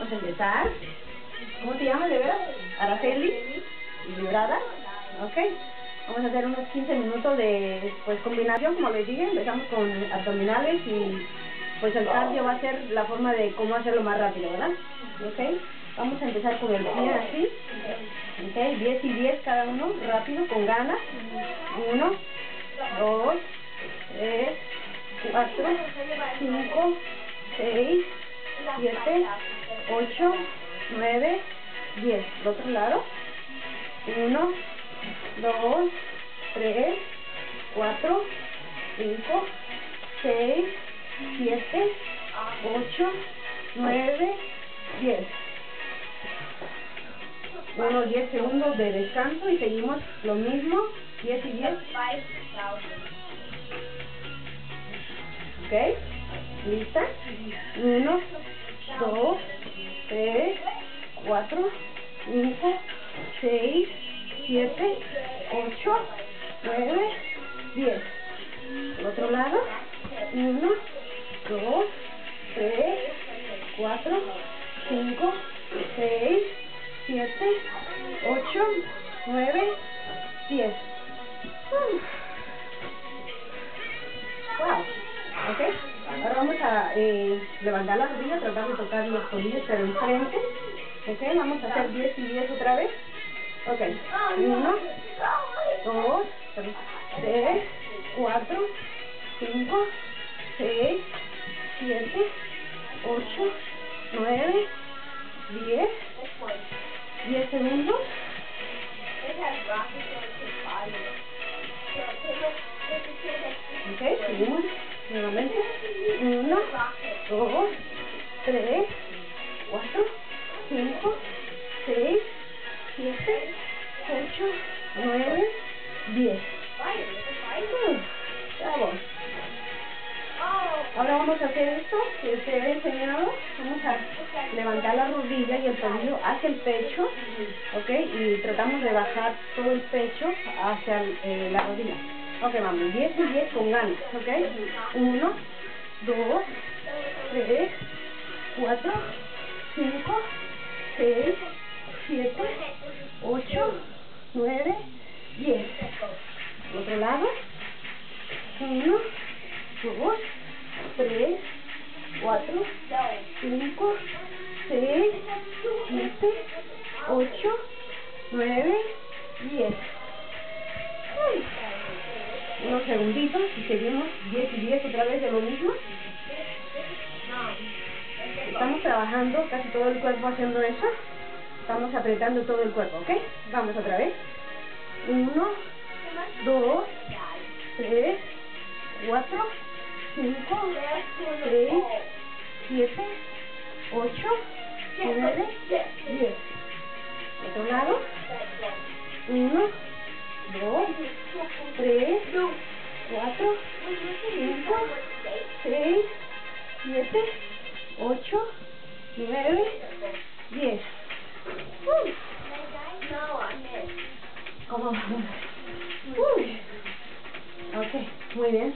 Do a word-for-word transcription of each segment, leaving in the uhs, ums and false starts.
Vamos a empezar. ¿Cómo te llamas, de veras? Araceli. Librada. Ok. Vamos a hacer unos quince minutos de pues combinación, como les dije. Empezamos con abdominales y pues el cardio va a ser la forma de cómo hacerlo más rápido, ¿verdad? Ok. Vamos a empezar con el pie así. Ok. diez y diez cada uno, rápido, con ganas. uno, dos, tres, cuatro, cinco, seis, siete, ocho, nueve, diez. Del otro lado. uno, dos, tres, cuatro, cinco, seis, siete, ocho, nueve, diez. Unos diez segundos de descanso y seguimos lo mismo, diez y diez. Ok, ¿lista? uno, dos, tres, cuatro, cinco, seis, siete, ocho, nueve, diez. Al otro lado. uno, dos, tres, cuatro, cinco, seis, siete, ocho, nueve, diez. Wow. Ok. Ahora vamos a eh, levantar las rodillas, tratar de tocar los tobillos pero enfrente. Ok. Vamos a hacer diez y diez otra vez. Ok. uno, dos, tres, cuatro, cinco, seis, siete, ocho, nueve, diez. diez segundos. Ok, seguimos nuevamente. uno, dos, tres, cuatro, cinco, seis, siete, ocho, nueve, diez. Bravo. Ahora vamos a hacer esto que te he enseñado. Vamos a levantar la rodilla y el tobillo hacia el pecho, ok, y tratamos de bajar todo el pecho hacia eh, la rodilla. Ok, vamos, diez y diez con ganas, ok. uno, dos, tres, cuatro, cinco, seis, siete, ocho, nueve, diez. Otro lado. uno, dos, tres, cuatro, cinco, seis, siete, ocho, nueve, diez. Unos segunditos y seguimos diez y diez otra vez de lo mismo. Estamos trabajando casi todo el cuerpo haciendo eso. Estamos apretando todo el cuerpo, ¿ok? Vamos otra vez. uno, dos, tres, cuatro, cinco, seis, siete, ocho, nueve, diez. Otro lado. uno, dos, tres, cuatro, cinco, seis, siete, ocho, nueve, diez. Uh. ¿Cómo vamos? Uy. Ok, muy bien.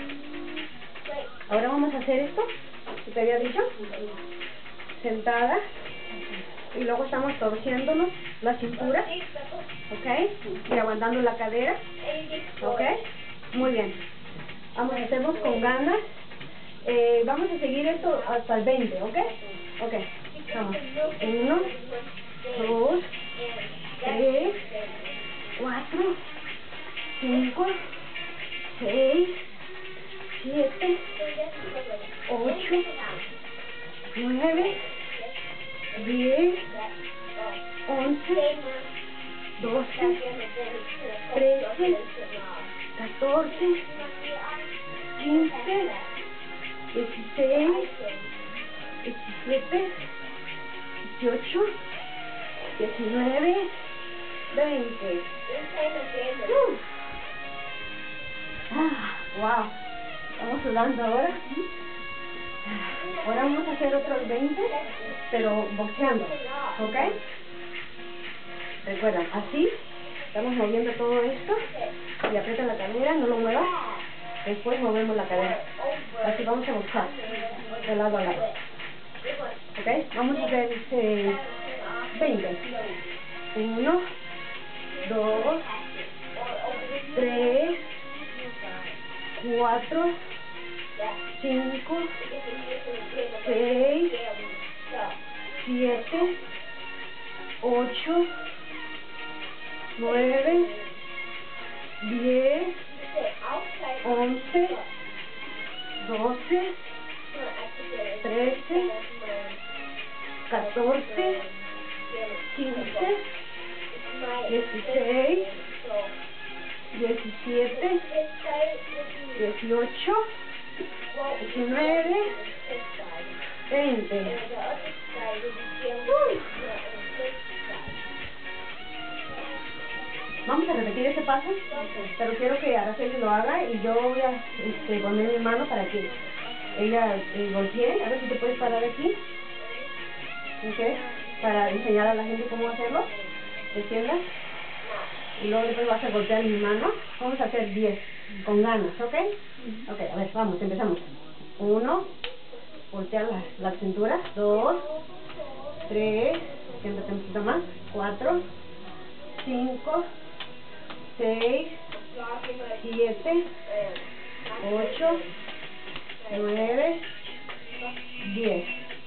Ahora vamos a hacer esto que te había dicho. Sentada. Y luego estamos torciéndonos la cintura. Ok. Y aguantando la cadera. Ok. Muy bien. Vamos a hacernos con ganas. Eh, vamos a seguir esto hasta el veinte, ¿ok? Ok. Vamos. Uno, dos, tres, cuatro, cinco, seis, siete, ocho, nueve, diez, once, doce, trece, catorce, quince, dieciséis, diecisiete, dieciocho, diecinueve, veinte. Uh. Ah, wow. Estamos sudando ahora. Ahora vamos a hacer otros veinte, pero boxeando, ¿ok? Recuerda, así, estamos moviendo todo esto y aprieta la cadera, no lo muevas. Después movemos la cadera. Así vamos a boxear, de lado a lado. Ok, vamos a hacer este, veinte. uno, dos, tres, cuatro, cinco, seis, siete, ocho, nueve, diez, once, doce, trece, catorce, quince, dieciséis, diecisiete, dieciocho, diecinueve, veinte. Uh. Vamos a repetir este paso, pero quiero que Araceli lo haga y yo voy a este, poner mi mano para que ella eh, golpee. A ver si te puedes parar aquí, ¿ok? Para enseñar a la gente cómo hacerlo. Te sientas y luego después vas a golpear mi mano. Vamos a hacer diez con ganas, ¿ok? Ok, a ver, vamos, empezamos. Uno, voltear la, la cintura. Dos, tres, siéntate un poquito más. Cuatro, cinco, seis, siete, ocho, nueve, diez.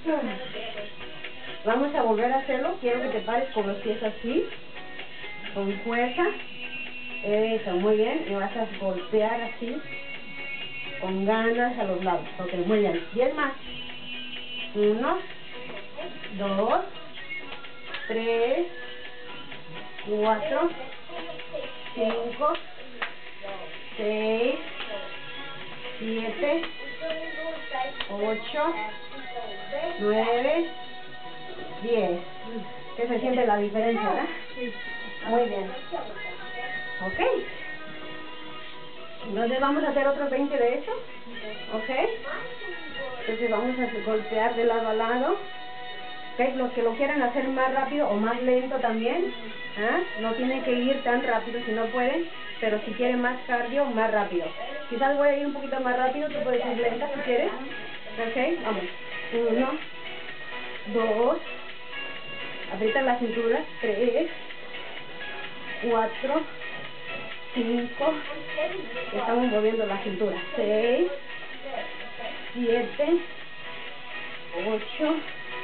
Vamos a volver a hacerlo. Quiero que te pares con los pies así, con fuerza. Eso, muy bien. Y vas a golpear así, con ganas a los lados. Ok, muy bien. diez más. uno, dos, tres, cuatro, cinco, seis, siete, ocho, nueve, diez. ¿Qué se siente la diferencia, verdad? Muy bien. Ok. Entonces vamos a hacer otros veinte de eso. Ok. Entonces vamos a golpear de lado a lado. Okay. Los que lo quieran hacer más rápido o más lento también. ¿Ah? No tienen que ir tan rápido si no pueden. Pero si quieren más cardio, más rápido. Quizás voy a ir un poquito más rápido. Tú puedes ir lenta si quieres. Ok. Vamos. Uno. Dos. Aprieta la cintura. Tres. Cuatro. Cinco. Estamos moviendo la cintura. Seis. Siete. Ocho.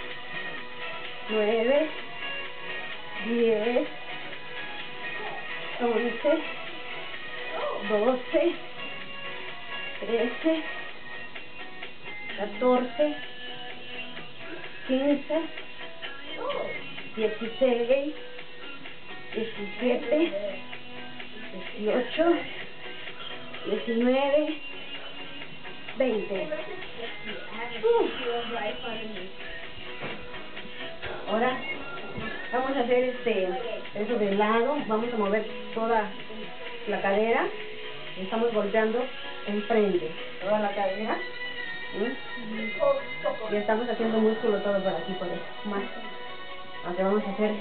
Nueve. Diez. Once. Doce. Trece. Catorce. Quince. Dieciséis. Diecisiete. Dieciocho. Diecinueve. Veinte. Uh. Ahora vamos a hacer este eso de lado. Vamos a mover toda la cadera. Estamos golpeando enfrente. Toda la cadera. ¿Mm? Y estamos haciendo músculo todo por aquí, por eso. Más. Aunque vamos a hacer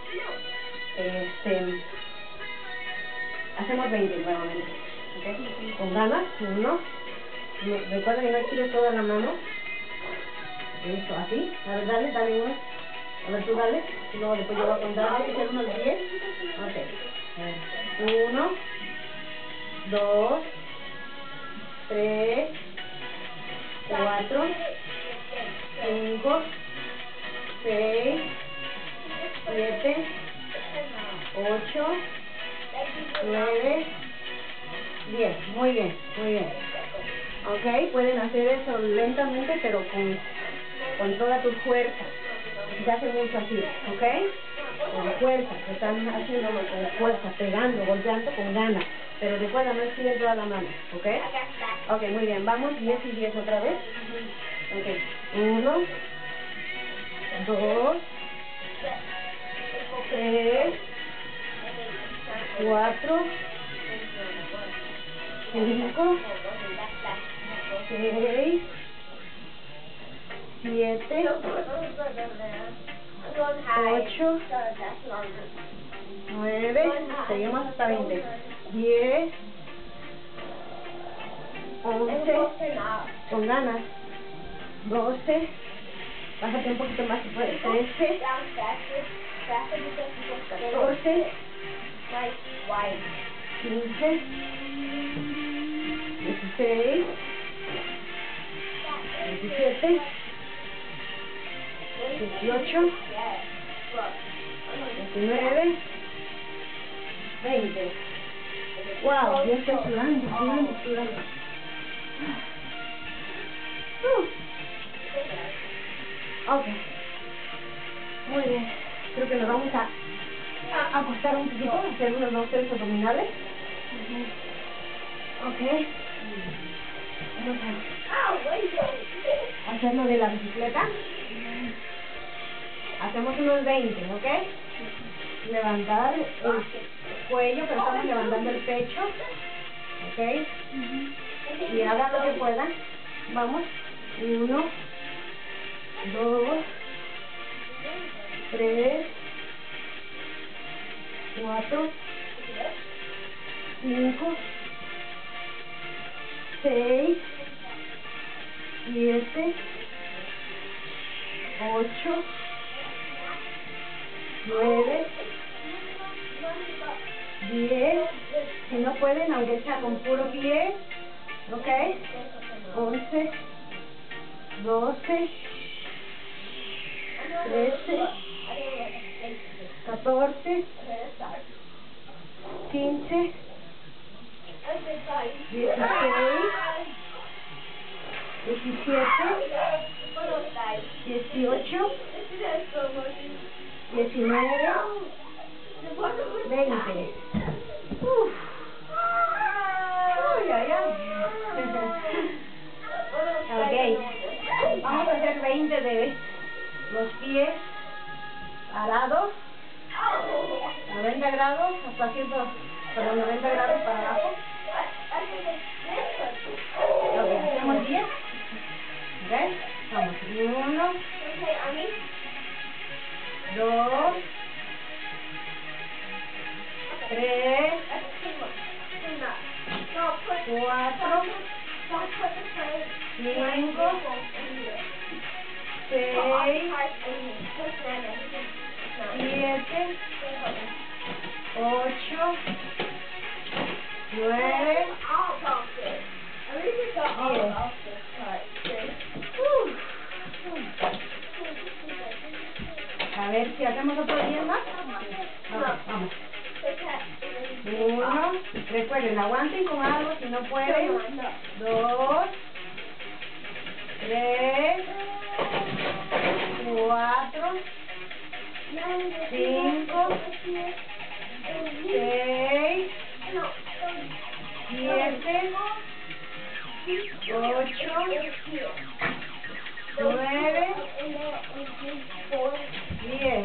este hacemos veinte nuevamente. ¿Okay? Con ganas. Uno. Recuerda que no estires toda la mano. Eso, así. A ver, dale, dale uno. A ver, tú dale. Y luego después yo voy a contar. ¿Vas a hacer uno de diez? Ok. Uno. Dos. Tres. Cuatro. Cinco. Seis. Siete. Ocho. Nueve. Diez. Muy bien, muy bien. Ok, pueden hacer eso lentamente, pero con, con toda tu fuerza. Se hace mucho así, ok. Con fuerza, que están haciéndolo con fuerza, pegando, golpeando con ganas. Pero recuerda, no estires toda la mano, ok. Ok, muy bien, vamos, diez y diez otra vez. Ok, uno, dos, tres, cuatro, cinco, seis, siete, ocho, nueve, seguimos hasta veinte, diez, once, con ganas, doce, Bájate un poquito más si puedes. trece, catorce, quince, dieciséis, diecisiete, dieciocho, diecinueve, veinte. Wow, ya estoy sudando, sudando, sudando. Uh. Ok, muy bien. Creo que nos vamos a, a acostar un poquito, hacer unos dos, tres abdominales. Ok. Vamos a hacerlo de la bicicleta. Hacemos unos veinte, ¿ok? Levantar el cuello, pero estamos levantando el pecho. ¿Ok? Y hagan lo que puedan. Vamos. Uno, dos, tres, cuatro, cinco, seis, siete, ocho, nueve, diez, si no pueden, aunque sea con puro pie, ok, once, doce, trece, catorce, quince, dieciséis, diecisiete, dieciocho, diecinueve, veinte. Uf. Ay, ay, ay. Ok, vamos a hacer veinte de los pies parados, noventa grados, hasta ciento, perdón, noventa grados para abajo. Ok, hacemos diez. Ok, vamos, uno, dos, tres, cuatro, cinco, seis, siete, ocho, nueve, diez. Uh. A ver si hacemos otro diez más. Okay, vamos. Uno, recuerden, aguanten con algo si no pueden. Dos, tres, cuatro, cinco, seis, siete, ocho, nueve, diez.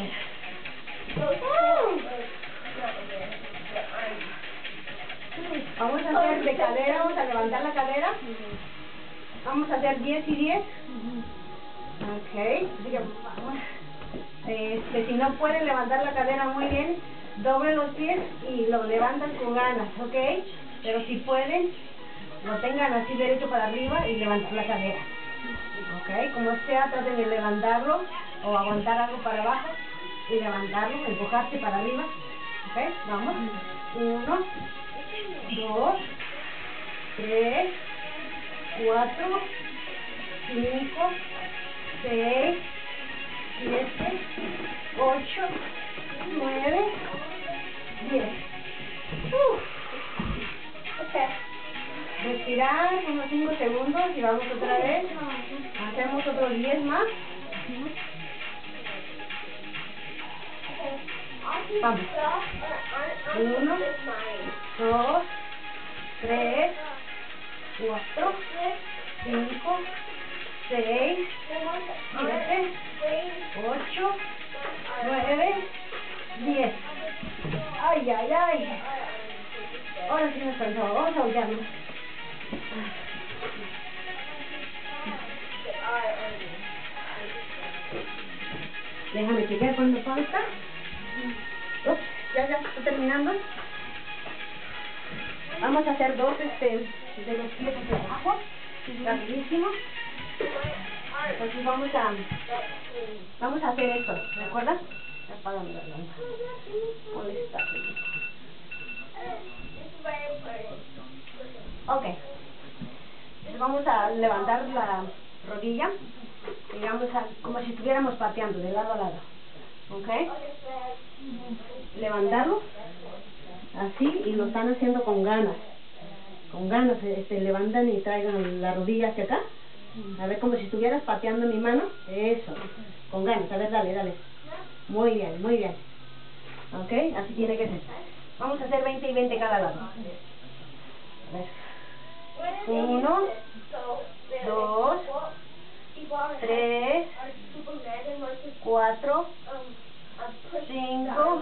Vamos a hacer de cadera, vamos a levantar la cadera. Vamos a hacer diez y diez. Ok. Este, si no pueden levantar la cadera muy bien, doblen los pies y lo levantan con ganas, ok. Pero si pueden, lo tengan así derecho para arriba y levantar la cadera. Ok, como sea, traten de levantarlo o aguantar algo para abajo y levantarlo, empujarse para arriba. Ok, vamos. Uno, dos, tres, cuatro, cinco, seis, siete, ocho, nueve, diez. Uh. Okay. Respirar unos cinco segundos y vamos otra vez. Hacemos otros diez más. Vamos. Uno, dos, tres, cuatro, cinco, seis, siete, ocho, nueve, diez. Ay, ay, ay. Ahora sí nos cansamos. Vamos a voltearnos. Déjame chequear cuándo falta. Ups, ya, ya, estoy terminando. Vamos a hacer dos este, de los pies hacia abajo. Rapidísimo. Entonces vamos a, vamos a hacer esto, ¿de acuerdo? Apágame la lámpara. Molesta. Ok. Entonces vamos a levantar la rodilla y vamos a, como si estuviéramos pateando de lado a lado. ¿Ok? Levantarlo así y lo están haciendo con ganas. Con ganas, este, levantan y traigan la rodilla hacia acá. A ver, como si estuvieras pateando mi mano. Eso, con ganas. A ver, dale, dale. Muy bien, muy bien. ¿Ok? Así tiene que ser. Vamos a hacer veinte y veinte cada lado. A ver. Uno, dos, tres, cuatro, cinco,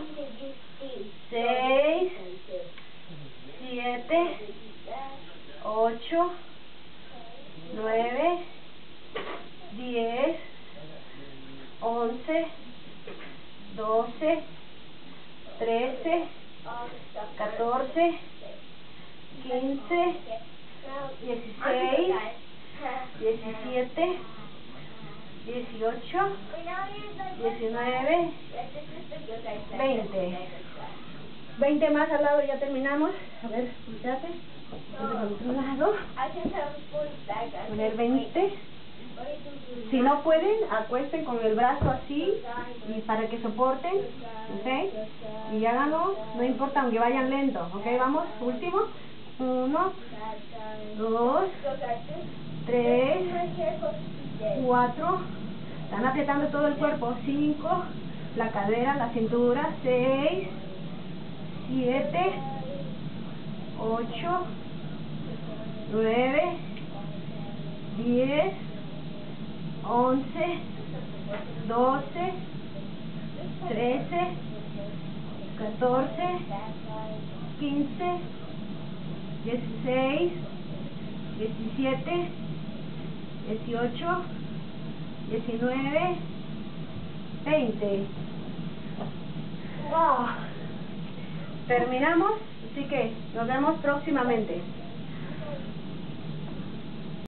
seis, siete, ocho, nueve, diez, once, doce, trece, catorce, quince, dieciséis, diecisiete, dieciocho, diecinueve, veinte. veinte más al lado, ya terminamos. A ver, volteate. Entonces al otro lado. Poner veinte. Si no pueden, acuesten con el brazo así y para que soporten, ¿ok? Y háganlo, no importa aunque vayan lento, ¿ok? Vamos, último. Uno, dos, tres, cuatro. Están apretando todo el cuerpo. Cinco, la cadera, la cintura. Seis, siete, ocho, nueve, diez, once, doce, trece, catorce, quince, dieciséis, diecisiete, dieciocho, diecinueve, veinte. Wow. Terminamos, así que nos vemos próximamente.